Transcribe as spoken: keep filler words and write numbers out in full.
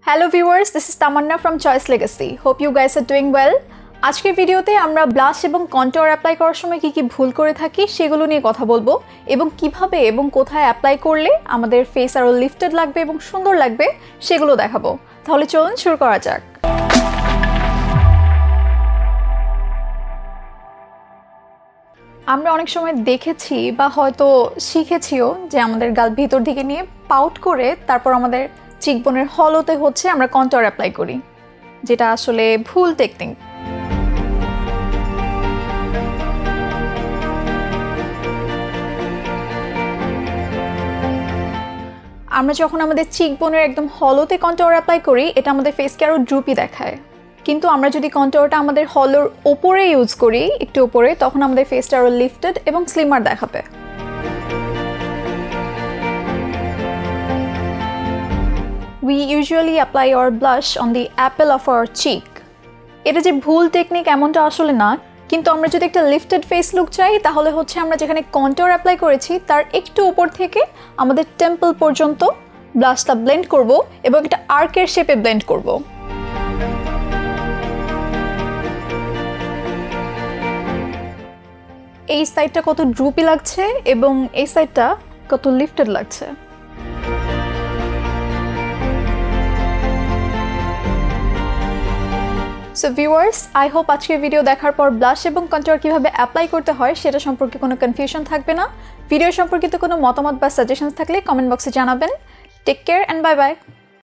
Hello viewers, this is Tamanna from Choice Legacy. Hope you guys are doing well. আজকের ভিডিওতে আমরা blush এবং contour apply করার সময় কি কি ভুল করে থাকি সেগুলো নিয়ে কথা বলবো এবং কিভাবে এবং কোথায় অ্যাপ্লাই করলে আমাদের ফেস আরো লিফটেড লাগবে এবং সুন্দর লাগবে সেগুলো দেখাবো। তাহলে চলুন শুরু করা যাক। আমরা অনেক সময় দেখেছি বা হয়তো শিখেছিও যে আমাদের গাল ভিতর দিকে নিয়ে পাউট করে তারপর আমাদের চিকবোনের হলোতে হচ্ছে আমরা কন্ট্যুর অ্যাপ্লাই করি, যেটা আসলে ভুল টেকনিক। আমরা যখন আমাদের চিকবোনের একদম হলোতে কন্ট্যুর অ্যাপ্লাই করি এটা আমাদের ফেসকে আরো ড্রুপি দেখায়, কিন্তু আমরা যদি কন্ট্যুরটা আমাদের হলোর উপরে ইউজ করি একটু উপরে, তখন আমাদের ফেসটা আরো লিফটেড এবং স্লিমার দেখাবে। We usually apply our blush on the apple of our cheek. এটা যে ভুল টেকনিক এমনটা আসলে না, কিন্তু আমরা যদি একটা লিফটেড ফেস লুক চাই তাহলে হচ্ছে আমরা যেখানে কন্ট্যুর অ্যাপ্লাই করেছি তার একটু উপর থেকে আমাদের টেম্পল পর্যন্ত ব্লাশটা ব্লেন্ড করব এবং একটা আর্কের শেপে ব্লেন্ড করব। এই সাইডটা কত ড্রুপি লাগছে এবং এই সাইডটা কত লিফটেড লাগছে। সো ভিউয়ার্স, আই হোপ আজকের ভিডিও দেখার পর ব্লাশ এবং কন্ট্যুর কিভাবে অ্যাপ্লাই করতে হয় সেটা সম্পর্কে কোনো কনফিউশন থাকবে না। ভিডিও সম্পর্কিত কোনো মতামত বা সাজেশনস থাকলে কমেন্ট বক্সে জানাবেন। Take care and bye by.